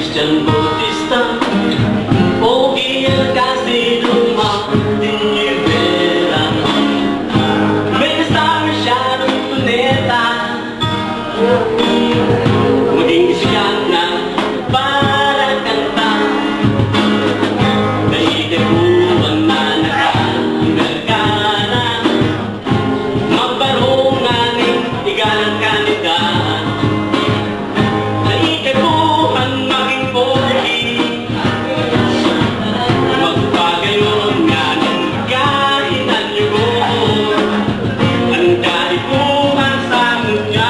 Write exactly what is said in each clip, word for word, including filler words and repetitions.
Christian Bautista, Pogi el Casido, Martin Rivera. May nasa masyadong planeta, maging sikat na para kanta. Naitikuan na naka-Amerikana, magbarong aning igalang kandidat. Naitikuan maging pogi, magpagayon nga ng kainan yugo. Ang kaikuhan sa munya,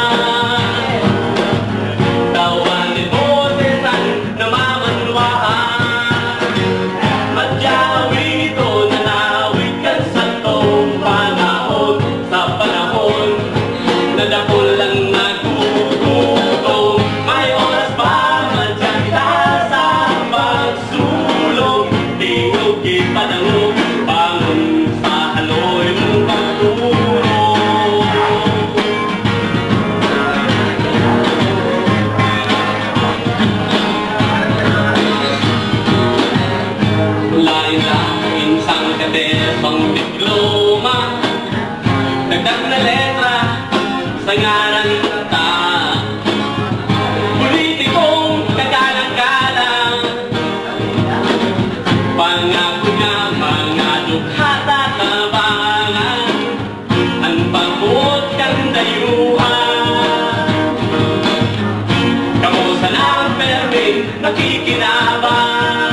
tawan ni boses ang namamanluhaan. Madyawin ito na nawikan sa tong panahon, sa panahon na dakol lang nagugutong. May oras pa madyan kita sa pagsulong, di ko kipadangog bangon sa haloy mong pagtulong. Lain lang insang kadepang diploma, dagdag na letra sa ngaran ta. Politikong kagalang-galang, pangako nga mga dukhata tabangan, ang pagbuot kang dayuhan. Kamusta na ang perming nakikinabang,